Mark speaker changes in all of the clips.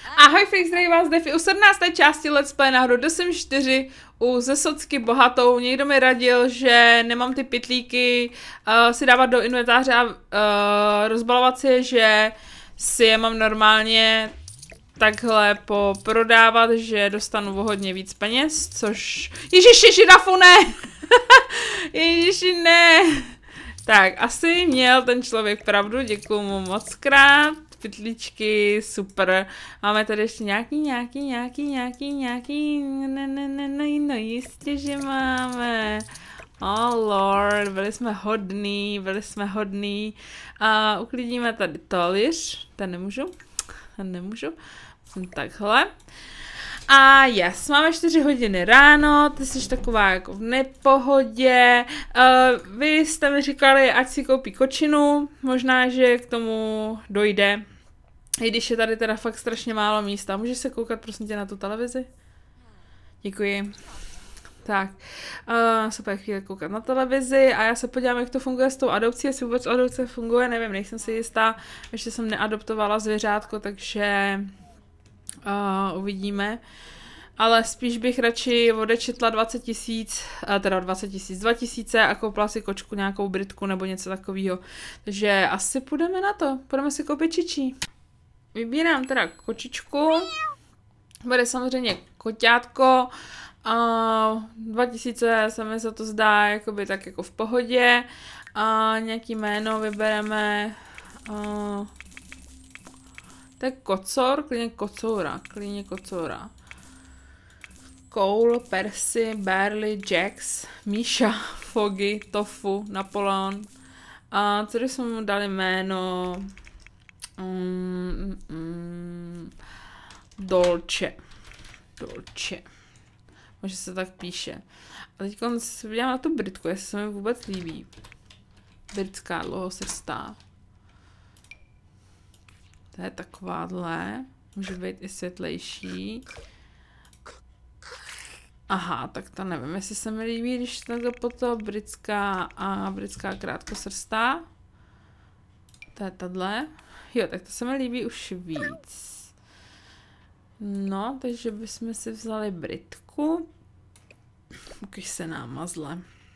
Speaker 1: Ahoj Freaks, zdravím vás Defi u 17. části Let's Play na hru The Sims 4 u ze socky bohatou. Někdo mi radil, že nemám ty pytlíky si dávat do inventáře a rozbalovat si je, že si je mám normálně takhle prodávat, že dostanu o hodně víc peněz, což... Ježiši, žirafu, ne! Ježiši, ne! Tak, asi měl ten člověk pravdu, děkuju mu moc krát. Pytlíčky, super. Máme tady ještě nějaký, no jistě, že máme. Oh lord, byli jsme hodný. A uklidíme tady talíř, ten nemůžu. Jsem takhle. A yes, máme 4 hodiny ráno, ty jsi taková jako v nepohodě. Vy jste mi říkali, ať si koupí kočinu, možná, že k tomu dojde. I když je tady teda fakt strašně málo místa. Můžeš se koukat prosím tě na tu televizi? Děkuji. Tak, se bude chvíli koukat na televizi a já se podívám, jak to funguje s tou adopcí, jestli vůbec adopce funguje, nevím, nejsem si jistá, ještě jsem neadoptovala zvěřátko, takže uvidíme. Ale spíš bych radši odečetla 20 000, teda 20 000, 2000 a koupila si kočku, nějakou Britku nebo něco takového. Takže asi půjdeme na to, půjdeme si koupit čičí. Vybírám teda kočičku, bude samozřejmě koťátko, 2000 se mi za to zdá jakoby tak jako v pohodě, nějaký jméno vybereme, to je kocor, klidně kocoura. Cole, Percy, Barley, Jax, Míša, Foggy, Tofu, Napoleon. A co když jsme mu dali jméno? Dolce. Možná se tak píše. A teď se podívám na tu Britku, jestli se mi vůbec líbí. Britská dlouhosrstá. To je takováhle. Může být i světlejší. Aha, tak to nevím, jestli se mi líbí, když takhle potom britská krátkosrstá. To je tahle. Jo, tak to se mi líbí už víc. No, takže bychom si vzali Britku. Když se námazle.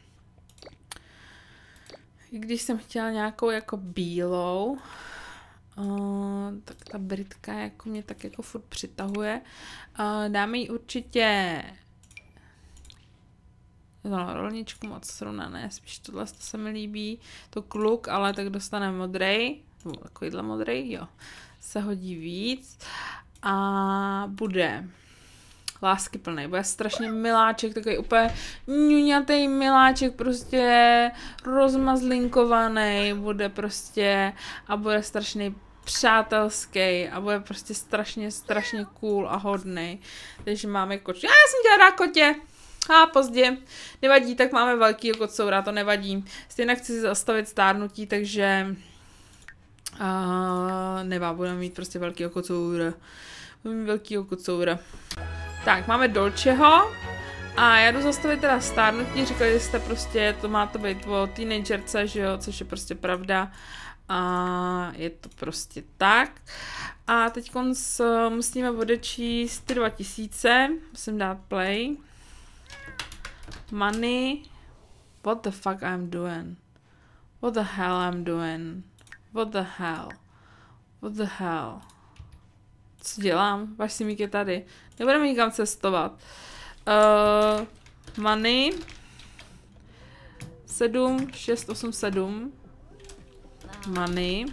Speaker 1: I když jsem chtěla nějakou jako bílou, tak ta Britka jako mě tak jako furt přitahuje. Dáme jí určitě rolničku moc srovnané, spíš tohle se mi líbí. To kluk, ale tak dostane modrej. Takovýhle modrej, jo. Se hodí víc. A bude láskyplný, bude strašně miláček, takový úplně ňuňatý miláček, prostě rozmazlinkovaný, bude prostě a bude strašně přátelský a bude prostě strašně cool a hodný. Takže máme kočku. Já jsem chtěla dát kotě. A pozdě. Nevadí, tak máme velkýho kocoura, to nevadí. Stejně chci zastavit stárnutí, takže budeme mít prostě velkýho kocoura. Tak, máme Dolčeho. A já jdu zastavit teda stárnutí. Říkali, že jste prostě, to má to být o teenagerce, že jo, což je prostě pravda. A je to prostě tak. A teď musíme odečíst ty 2000. Musím dát play. Money. What the fuck I'm doing? What the hell I'm doing? What the hell? Co dělám? Váš simík je tady. Nebudeme nikam cestovat. Money. 7, 6, 8, 7. Money.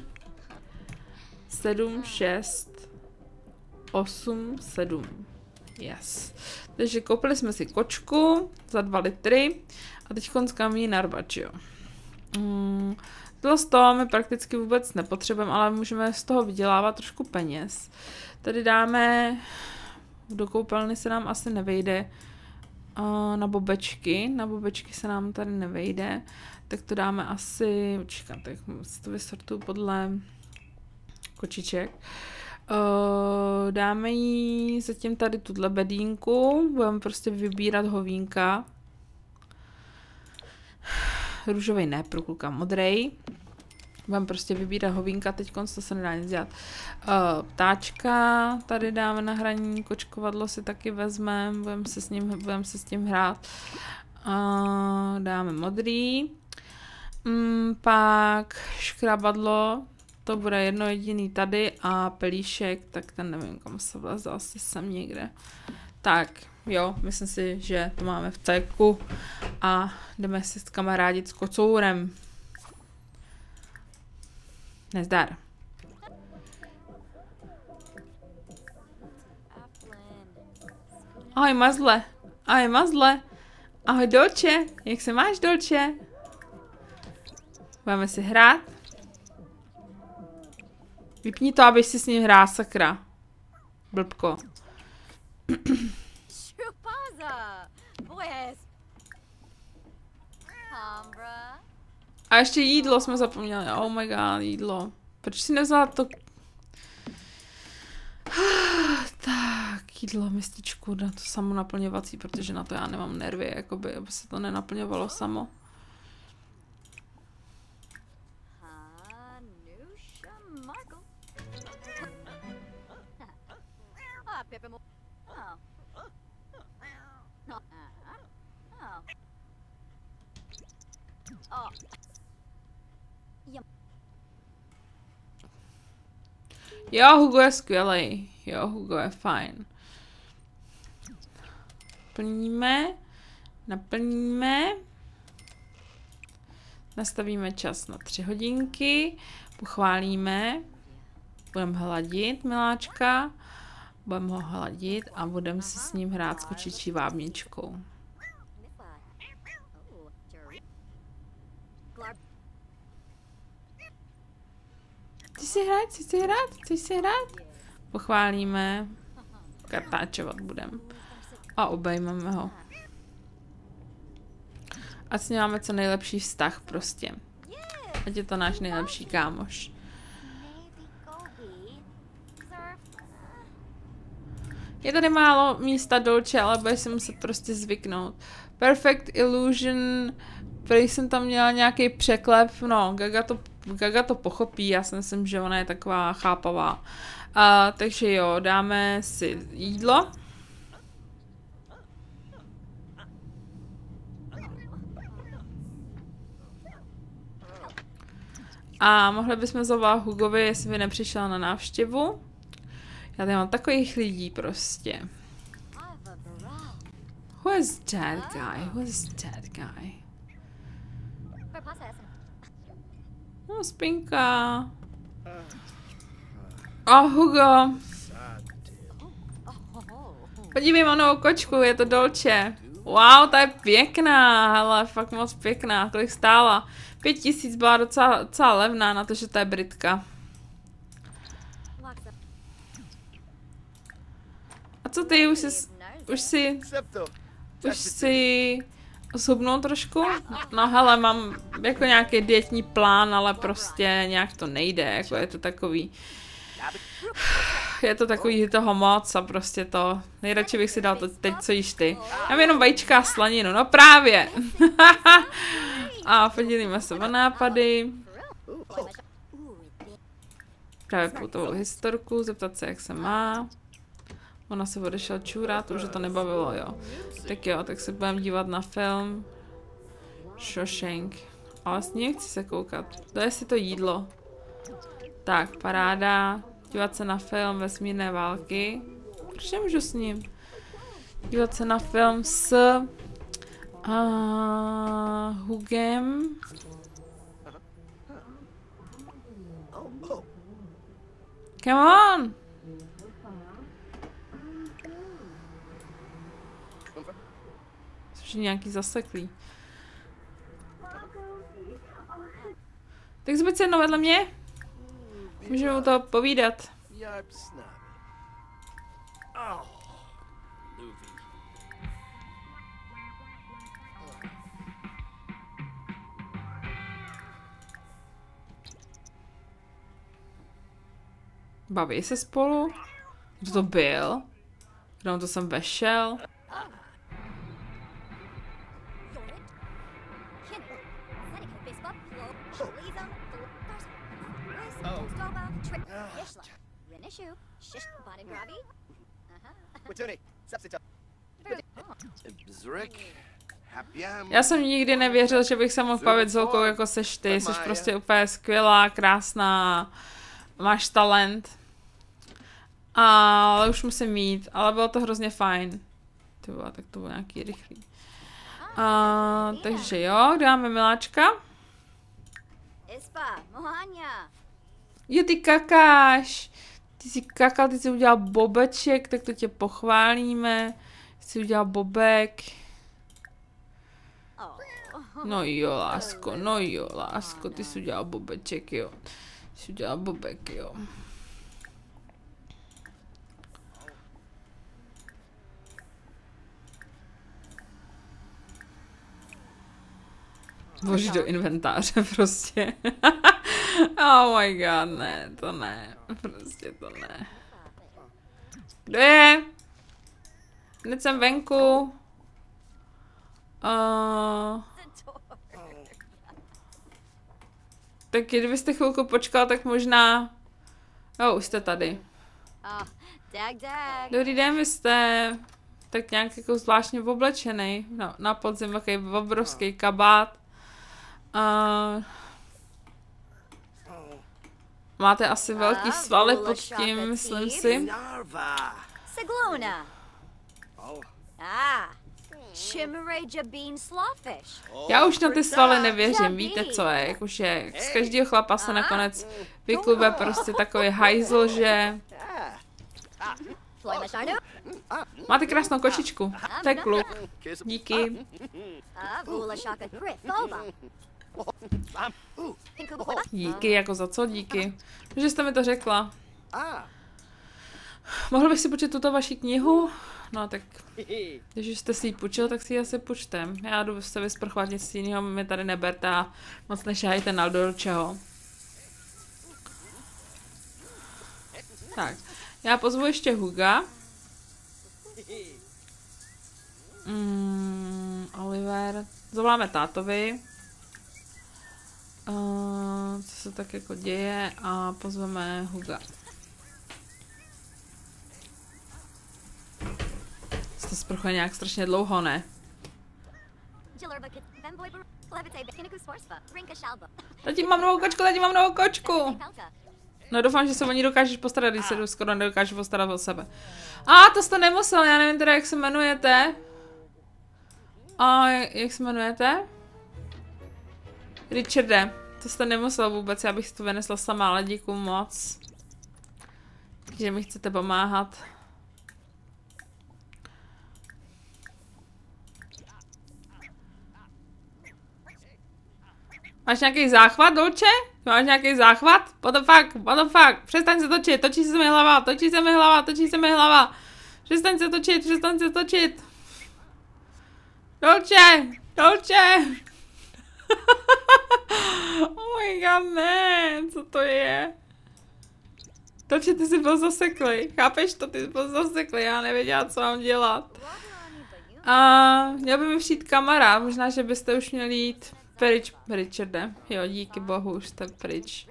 Speaker 1: 7, 6, 8, 7. Yes. Takže koupili jsme si kočku za 2 litry a teď kam ji narvat, jo. Tohle z toho my prakticky vůbec nepotřebujeme, ale můžeme z toho vydělávat trošku peněz. Tady dáme, do koupelny se nám asi nevejde na bobečky se nám tady nevejde, tak to dáme asi, počkat, tak to vysortuju podle kočiček. Dáme jí zatím tady tuhle bedínku, budeme prostě vybírat hovínka. Růžový ne, pro kluka modrej. Budeme prostě vybírat hovínka, teď to se nedá nic dělat. Ptáčka tady dáme na hraní, kočkovadlo si taky vezmeme, budeme se s tím hrát. Dáme modrý. Pak škrabadlo, to bude jedno jediný tady a pelíšek, tak ten nevím, kam se vleze, asi sem někde. Tak, jo, myslím si, že to máme v ceku a jdeme si kamarádit s kocourem. Nezdar. Ahoj mazle, ahoj mazle, ahoj Dolče, jak se máš Dolče? Budeme si hrát. Vypni to, abych si s ním hrál, sakra. Blbko. A ještě jídlo jsme zapomněli. Oh my god, jídlo. Proč si nevzala to? Tak, jídlo, mističku, na to samo naplňovací, protože na to já nemám nervy, jakoby, aby se to nenaplňovalo samo. Jo, Hugo je skvělej. Jo, Hugo je fajn. Naplníme. Nastavíme čas na 3 hodinky. Pochválíme. Budeme hladit miláčka. Budeme ho hladit a budeme si s ním hrát s kočičí vábničkou. Chceš si hrát? Pochválíme. Kartáčovat budeme. A obejmeme ho. A s ním máme co nejlepší vztah prostě. Ať je to náš nejlepší kámoš. Je tady málo místa Dolče, ale bude si muset prostě zvyknout. Perfect Illusion. Prý jsem tam měla nějaký překlep. No, Gaga to pochopí. Já si myslím, že ona je taková chápavá. Takže jo, dáme si jídlo. A mohli bychom zavolat Hugovi, jestli by nepřišel na návštěvu. Já tady mám takových lidí prostě. Who is that guy? No, spinka. Hugo. Podívej, mám novou kočku, je to Dolče. Wow, ta je pěkná, hele, fakt moc pěkná. Kolik stála? 5000, byla docela levná na to, že to je Britka. A co ty, už si zhubnul trošku? No hele, mám jako nějaký dietní plán, ale prostě nějak to nejde, jako je to takový toho moc a prostě to, nejradši bych si dal to teď, co jíš ty. Já mám jenom vajíčka a slaninu, no právě. A podělíme se o nápady. Právě poutovou historku, zeptat se, jak se má. Ona se odešla čůrat, už to nebavilo, jo. Tak jo, tak se budeme dívat na film. Shawshank. Ale s ním chci se koukat. Daj si to jídlo. Tak, paráda. Dívat se na film Vesmírné války. Proč nemůžu s ním? Dívat se na film s Hugem. Come on! Jsou nějaký zaseklý. Tak zbyt se jednou vedle mě. Můžeme to povídat. Baví se spolu? Kdo to byl? Kdo to sem vešel? Já jsem nikdy nevěřil, že bych se mohl bavit s holkou jako seš ty. Jsi prostě úplně skvělá, krásná, máš talent. Ale už musím mít, ale bylo to hrozně fajn. Tyba, tak to bylo nějaký rychlý. Takže jo, kde máme miláčka? Jo, ty kakáš. Ty jsi kakal, ty jsi udělal bobeček, tak to tě pochválíme. Ty jsi udělal bobek. No jo, lásko, ty jsi udělal bobeček, jo. Ty jsi udělal bobek, jo. Vložit do inventáře prostě. Oh my god, ne, to ne. Prostě to ne. Kdo je? Hned jsem venku. Tak kdybyste chvilku počkal, tak možná... Jo, už jste tady. Dobrý den, vy jste tak nějak jako zvláštně oblečený. No, na podzim takový obrovský kabát. Máte asi velký svaly pod tím, myslím si. Já už na ty svaly nevěřím, víte co je, jakože z každého chlapa se nakonec vyklube prostě takový hajzl, že... Máte krásnou kočičku, to je kluk, díky. Díky, jako za co díky, že jste mi to řekla. Mohl bych si počít tuto vaši knihu? No tak, když jste si ji půjčil, tak si ji asi půjčtem. Já jdu se vysprchovat, nic jiného mi tady neberte a moc nešahajte na do čeho. Tak, já pozvu ještě Huga. Oliver. Zavoláme tátovi. Co se tak jako děje a pozveme Huga. To sprchuje nějak strašně dlouho, ne? Tati, mám novou kočku, No doufám, že se o ní dokážeš postarat, když se skoro nedokážeš postarat o sebe. To jste nemusel, já nevím teda, jak se jmenujete. Jak se jmenujete? Richarde, to jste nemusel vůbec, já bych si to vynesla sama, ale díku moc. Že mi chcete pomáhat. Máš nějaký záchvat, Dolče? Máš nějaký záchvat? What the fuck? Přestaň se točit, točí se mi hlava. Přestaň se točit. Dolče! Oh my god, ne, co to je? Dolče, ty jsi byl zaseklý, chápeš to? Ty jsi byl zaseklý, já nevěděla, co mám dělat. Měl by mi přijít kamarád, možná, že byste už měli jít pryč, Richarde. Jo, díky bohu, už jste pryč.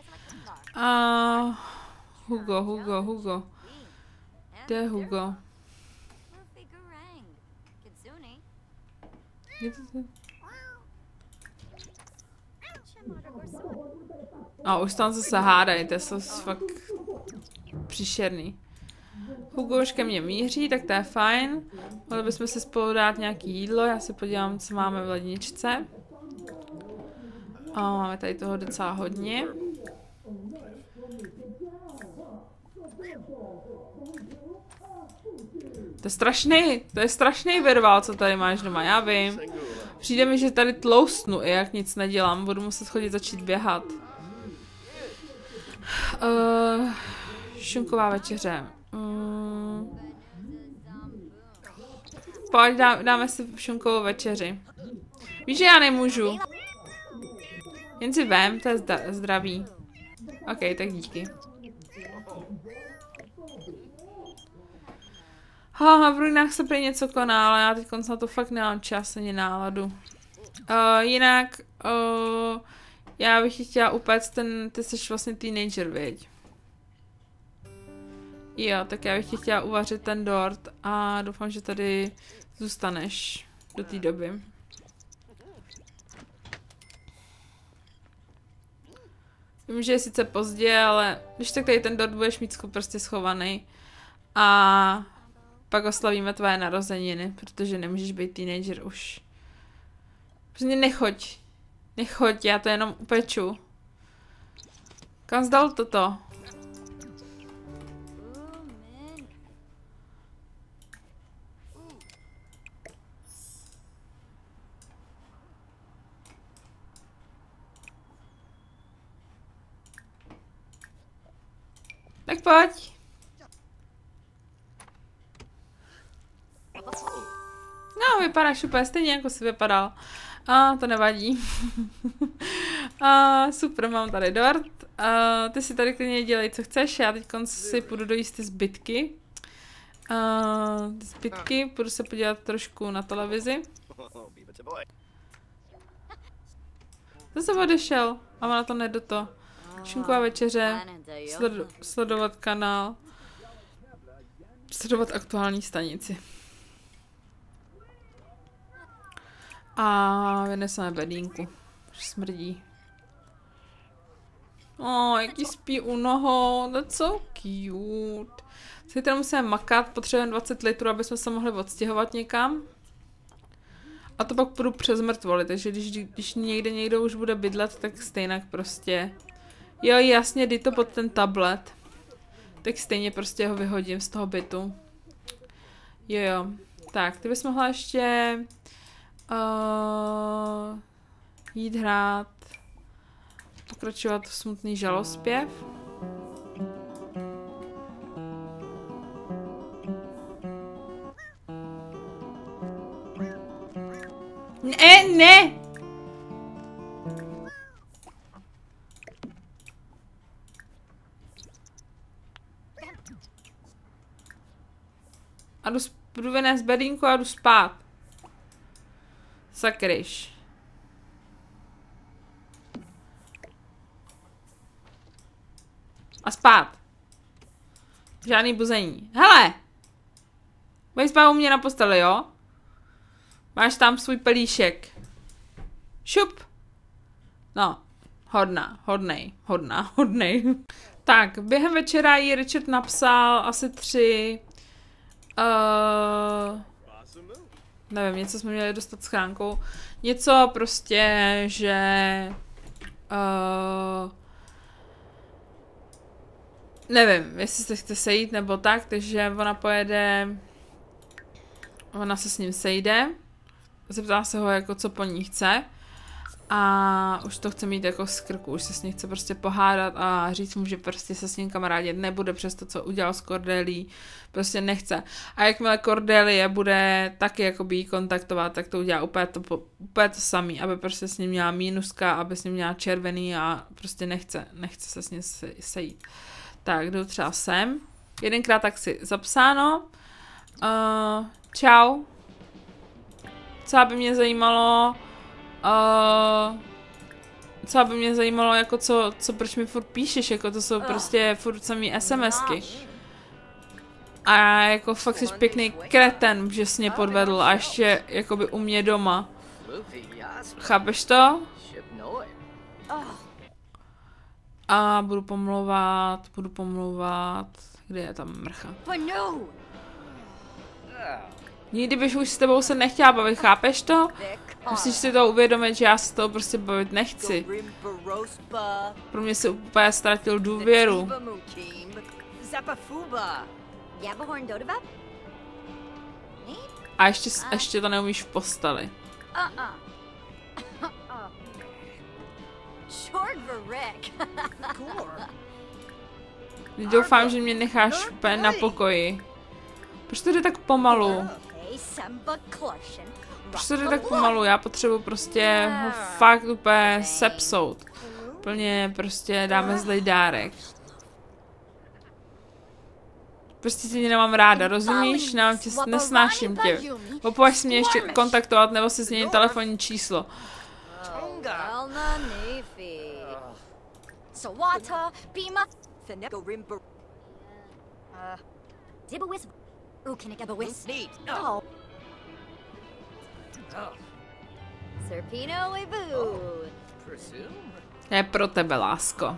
Speaker 1: Hugo. Kde je Hugo? Už tam zase hádají, to jsou fakt příšerný. Hugo už ke mně míří, tak to je fajn. Mohli bychom si spolu dát nějaký jídlo, já se podívám, co máme v ledničce. Máme tady toho docela hodně. To je strašný virvál, co tady máš doma, já vím. Přijde mi, že tady tloustnu, i jak nic nedělám, budu muset chodit začít běhat. Šunková večeře. Pojď, dáme si šunkovou večeři. Víš, že já nemůžu. Jen si vem, to je zdraví. OK, tak díky. V ruinách se prý něco koná, ale já teď na to fakt nemám čas ani náladu. Já bych chtěla upéct ty jsi vlastně teenager, viď? Jo, tak já bych ti chtěla uvařit ten dort a doufám, že tady zůstaneš do té doby. Vím, že je sice pozdě, ale když tak tady ten dort budeš mít prostě schovaný a pak oslavíme tvoje narozeniny, protože nemůžeš být teenager už. Prostě nechoď. Nechoď, já to jenom upeču. Kam zdal toto? Tak pojď. No, vypadáš úplně stejně, jako jsi vypadal. To nevadí. Super, mám tady dort. Ty si tady klidně dělej, co chceš. Já teď si půjdu dojíst ty zbytky. Půjdu se podívat trošku na televizi. Zase odešel. A ona to nejde to. Šunková večeře. Sledovat kanál. Sledovat aktuální stanici. A vyneseme bedínku. Už smrdí. Jaký spí u nohou. That's so cute. Si teda musíme makat, potřebujeme 20 litrů, aby jsme se mohli odstěhovat někam. A to pak půjdu přes mrtvoly, takže když někdo už bude bydlet, tak stejně prostě... Jo, jasně, dej to pod ten tablet. Tak stejně prostě ho vyhodím z toho bytu. Jo. Tak, ty bys mohla ještě... jít hrát, pokračovat v smutný žalospěv. Ne! A jdu vynést bedínku a jdu spát. Sakryš. A spát. Žádný buzení. Hele! Budeš spát u mě na posteli, jo? Máš tam svůj pelíšek. Šup! No. Hodnej. Tak, během večera jí Richard napsal asi 3... nevím, něco jsme měli dostat schránkou. Něco prostě, že... nevím, jestli se chce sejít nebo tak, takže ona pojede... Ona se s ním sejde. Zeptá se ho, jako co po ní chce. A už to chce mít jako z krku, už se s ním chce prostě pohádat a říct mu, že prostě se s ním kamarádit nebude přes to, co udělal s Cordelií. Prostě nechce. A jakmile Cordelie bude taky jakoby jí kontaktovat, tak to udělá úplně to samý, aby prostě s ním měla mínuska, aby s ním měla červený a prostě nechce se s ním sejít. Tak, jdu třeba sem. Jedenkrát tak si zapsáno. Čau. Co by mě zajímalo, jako co proč mi furt píšeš, jako to jsou prostě furt samý SMSky. A jako fakt jsi pěkný kreten, že jsi mě podvedl a ještě jakoby u mě doma. Chápeš to? A budu pomlouvat, kde je tam mrcha? Nikdy bych už s tebou se nechtěla bavit, chápeš to? Musíš si to uvědomit, že já se toho prostě bavit nechci. Pro mě si úplně ztratil důvěru. A ještě to neumíš v posteli. Doufám, že mě necháš úplně na pokoji. Proč to jde tak pomalu? Proč to jde tak pomalu? Já potřebuji prostě ho fakt úplně sepsout. Úplně prostě dáme zlej dárek. Prostě tě nemám ráda, rozumíš? Nesnáším tě. Opovaž si mě ještě kontaktovat nebo si změnit telefonní číslo.
Speaker 2: Dibawis. Ukinigabawis. Oh. Serpino Ibu.
Speaker 3: Presume.
Speaker 1: Je pro tebe, lásko.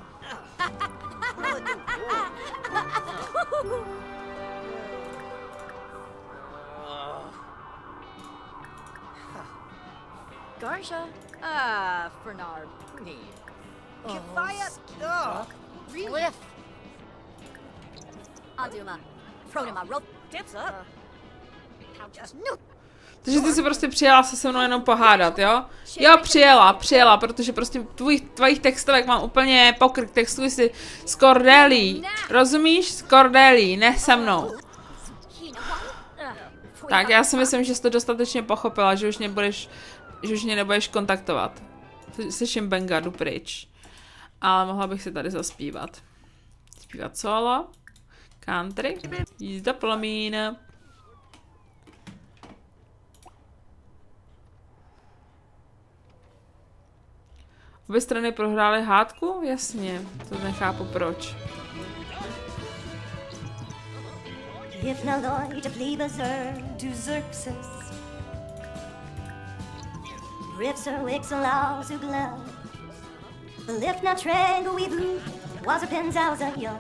Speaker 2: Garsha. Fernard.
Speaker 3: Kifaya.
Speaker 2: Cliff. Aduma. Fronima. Rope.
Speaker 3: Tips up.
Speaker 2: No.
Speaker 1: Takže ty si prostě přijela se mnou jenom pohádat, jo? Jo, přijela, protože prostě tvojich textovek mám úplně pokrk, textuji si s Cordelí. Rozumíš? S Cordelí, ne se mnou. Tak, já si myslím, že jsi to dostatečně pochopila, že už mě nebudeš kontaktovat. Slyším Benga, jdu pryč. Ale mohla bych si tady zaspívat. Zpívat solo. Country. Jízda plomín. Obě strany prohrály hádku? Jasně, to nechápu proč.
Speaker 4: If na Lloyd of Liebezer to Xerxes, Rifser Wixelaus who glow, the lift na Trango we blew, was a Penzau's a yo.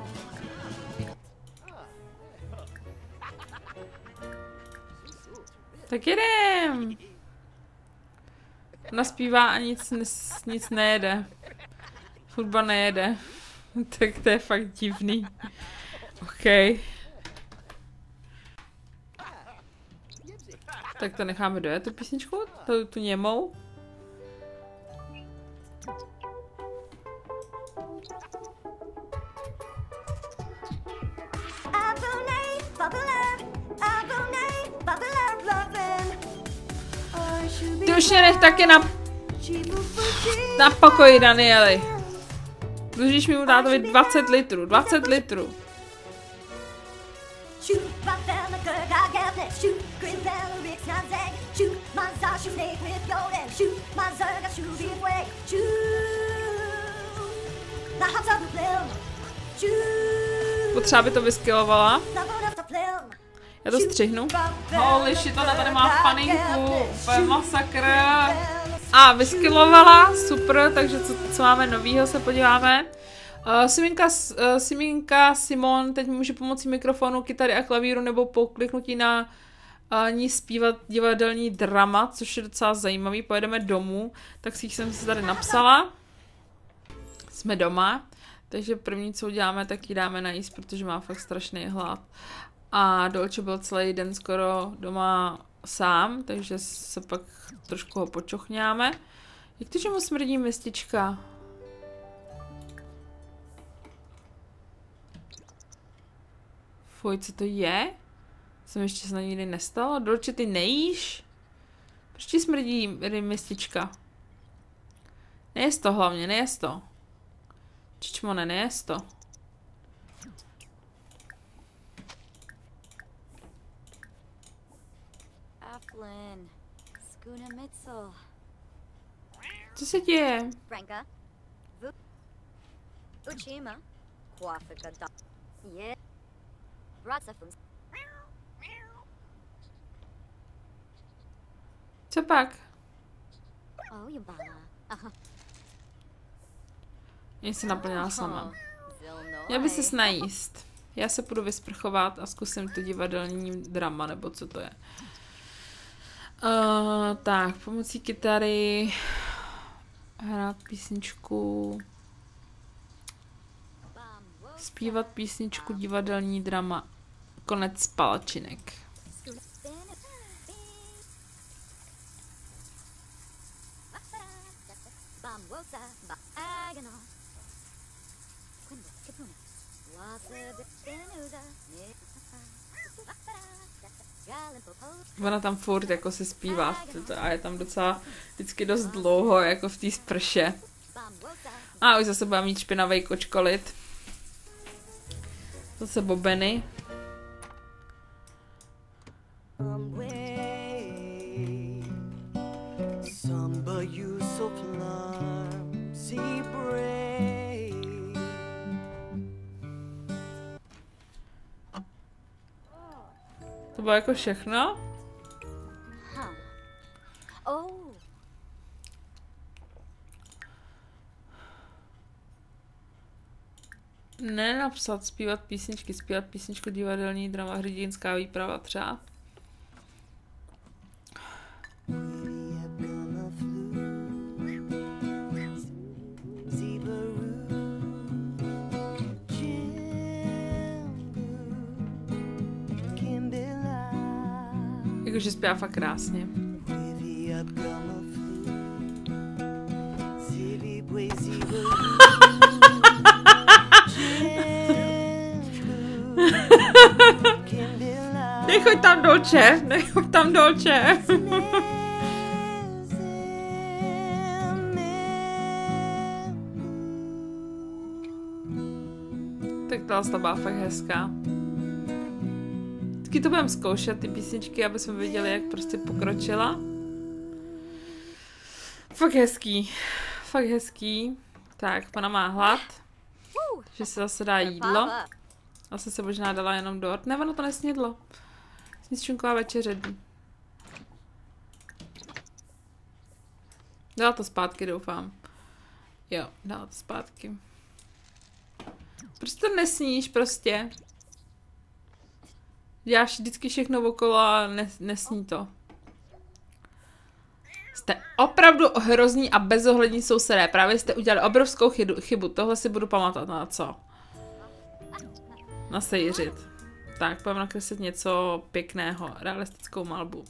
Speaker 1: Tak jedem! Naspívá a nic nejede. Hudba nejede. Tak to je fakt divný. OK. Tak to necháme dojet, tu písničku, tu němou. Ty už mě nech taky na pokoji, Danieli. Dlužíš mi tátovi 20 litrů, 20 litrů. Potřeba by to vyskylovala. Já to střihnu. Holy shit, ona tady má paninku. Úplně masakr. A vyskylovala, super, takže co máme novýho, se podíváme. Siminka Simon teď může pomocí mikrofonu, kytary a klavíru nebo po kliknutí na ní zpívat divadelní drama, což je docela zajímavý. Pojedeme domů, tak jsem si tady napsala. Jsme doma, takže první, co uděláme, tak jí dáme najíst, protože má fakt strašný hlad. A Dolce byl celý den skoro doma sám, takže se pak trošku ho počochňáme. Jak to, že mu smrdí mistička? Fuj, co to je? Jsem ještě se na nikdy nestalo. Dolce, ty nejíš? Proč ti smrdí mistička? Nejez to hlavně, nejez to. Čičmone, nejez to. Co se děje?
Speaker 2: Franka. Uchima. Kwafika da. Yeah. Ratsafun.
Speaker 1: Co pak?
Speaker 2: Oh, Yubala. Aha.
Speaker 1: Mě se naplnila sama. Měl by se najíst. Já se půjdu vysprchovat a zkusím to divadelní drama, nebo co to je. Tak, pomocí kytary hrát písničku, zpívat písničku, divadelní drama, konec palačinek. Ona tam furt jako se zpívá a je tam docela vždycky dost dlouho jako v té sprše. A už zase bude mít špinavý kočkolit. Zase bobeny. To bylo jako všechno?
Speaker 2: Huh. Oh.
Speaker 1: Nenapsat, zpívat písničku, divadelní drama, hrdinská výprava třeba. Jakože zpívá fakt krásně. Nechoď tam dolče, nechoď tam dolče. Tak ta byla fakt hezká. Vždycky to budeme zkoušet, ty písničky, aby jsme viděli, jak prostě pokročila. Fakt hezký. Fakt hezký. Tak, pana má hlad. Že se zase dá jídlo. Asi se možná dala jenom dort. Ne, ono to nesnědlo. Sníčunková večeře. Dala to zpátky, doufám. Jo, dala to zpátky. Proč to nesníš prostě? Děláš vždycky všechno okolo a nesní to. Jste opravdu hrozní a bezohlední sousedé. Právě jste udělali obrovskou chybu. Tohle si budu pamatovat na co. Nasejřit. Tak, pojďme nakreslit něco pěkného. Realistickou malbu.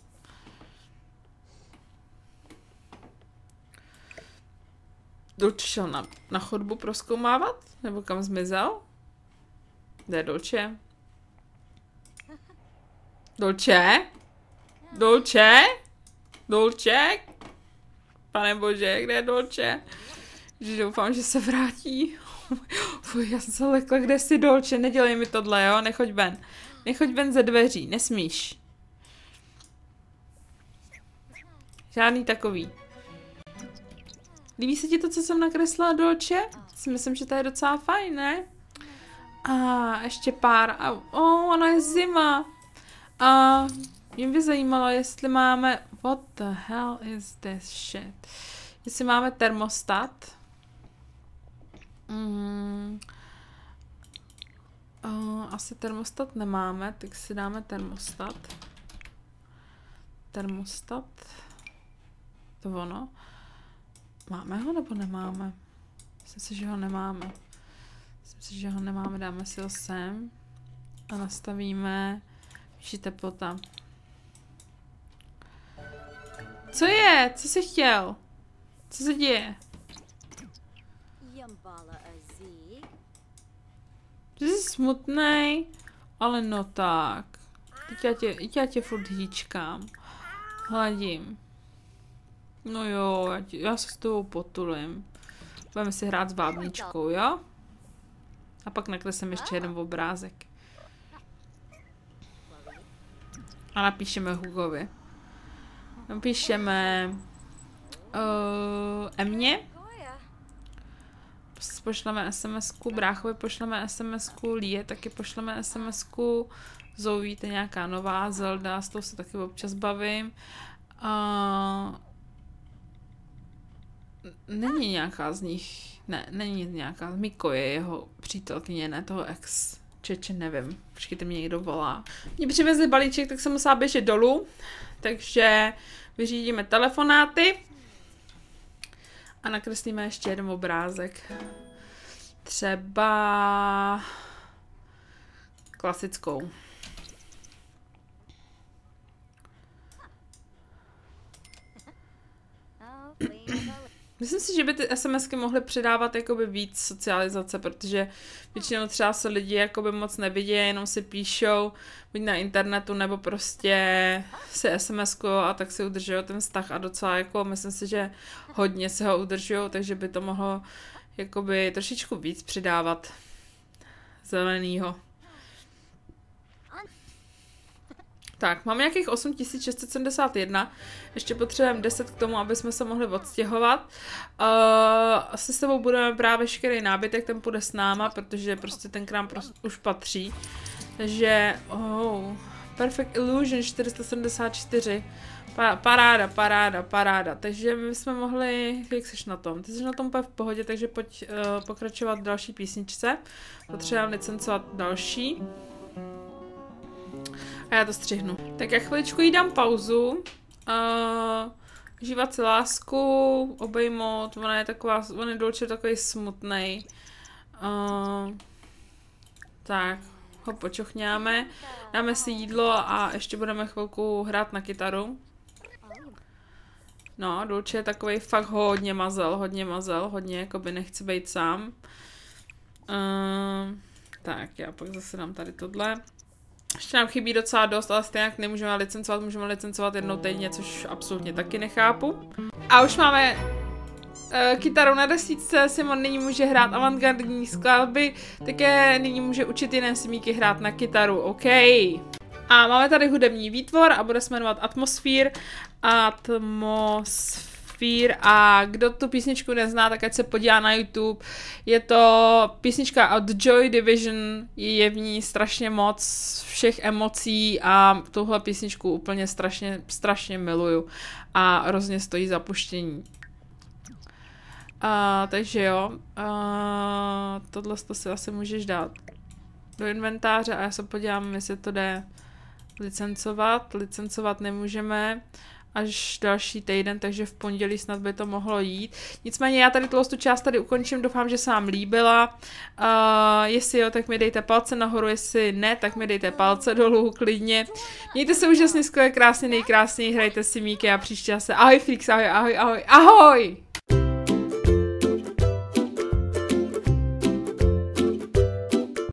Speaker 1: Dolče šel na chodbu prozkoumávat? Nebo kam zmizel? Kde je Dolče? Dolče? Dolče? Dolče? Pane bože, kde je Dolče? Že doufám, že se vrátí. Fuj, já jsem se lekla, kde jsi Dolče, nedělej mi tohle, jo? Nechoď ven. Nechoď ven ze dveří, nesmíš. Žádný takový. Líbí se ti to, co jsem nakreslila, Dolče? Myslím, že to je docela fajn, ne? Ještě pár. Ono je zima. Mě by zajímalo, jestli máme... What the hell is this shit? Jestli máme termostat. Asi termostat nemáme, tak si dáme termostat. Termostat. To ono. Máme ho nebo nemáme? Myslím si, že ho nemáme. Myslím si, že ho nemáme, dáme si ho sem. A nastavíme vyšší teplota. Co je? Co jsi chtěl? Co se děje? Ty jsi smutnej, ale no tak. Teď já tě furt hýčkám. Hladím. No jo, já se s tebou potulím. Budeme si hrát s bábničkou, jo? A pak nakreslím ještě jeden obrázek. A napíšeme Hugovi. Napíšeme Emě. Pošleme SMS-ku, bráchovi pošleme SMS-ku, Líje taky pošleme SMS-ku. Zoe, to je nějaká nová, Zelda, s tou se taky občas bavím. Není nějaká z nich, ne, není nějaká, Miko je jeho přítelkyně, ne toho ex Čeče, nevím, počkejte, mě někdo volá. Mě přivezli balíček, tak jsem musela běžet dolů, takže vyřídíme telefonáty a nakreslíme ještě jeden obrázek. Třeba klasickou. Myslím si, že by ty SMSky mohly přidávat jakoby víc socializace, protože většinou třeba se lidi jakoby moc nevidí, jenom si píšou buď na internetu, nebo prostě si SMSku a tak si udržují ten vztah a docela jako myslím si, že hodně se ho udržují, takže by to mohlo jakoby trošičku víc přidávat zelenýho. Tak, máme nějakých 8671, ještě potřebujeme 10 k tomu, aby jsme se mohli odstěhovat. Asi s sebou budeme brát veškerý nábytek, ten půjde s náma, protože prostě ten krám už patří. Takže, Perfect Illusion 474. Paráda. Takže my jsme mohli, jak jsi na tom? Ty jsi na tom úplně v pohodě, takže pojď pokračovat v další písničce. Potřebujeme licencovat další. A já to střihnu. Tak já chviličku jí dám pauzu. Žívat si lásku, obejmout, on je Dolce takový smutnej. Tak, ho počochňáme, dáme si jídlo a ještě budeme chvilku hrát na kytaru. No, Dolce je takovej fakt hodně mazel, hodně jakoby nechce být sám. Tak, já pak zase dám tady tohle. Ještě nám chybí docela dost, ale stejně nemůžeme licencovat, můžeme licencovat jednou týdně, což absolutně taky nechápu. A už máme kytaru na desítce, Simon nyní může hrát avantgardní skladby, také nyní může učit jiné simíky hrát na kytaru, OK. A máme tady hudební výtvor a bude se jmenovat Atmosphere. A kdo tu písničku nezná, tak ať se podívá na YouTube. Je to písnička od Joy Division, je v ní strašně moc všech emocí a tuhle písničku úplně strašně miluju a hrozně stojí za puštění. Takže jo, tohle si asi můžeš dát do inventáře a já se podívám, jestli to jde licencovat. Licencovat nemůžeme až další týden, takže v pondělí snad by to mohlo jít. Nicméně já tady tu část tady ukončím, doufám, že se vám líbila. Jestli jo, tak mi dejte palce nahoru, jestli ne, tak mi dejte palce dolů, klidně. Mějte se úžasně, skvěle, krásně, nejkrásněji, hrajte si míky a příště zase ahoj Flix, ahoj.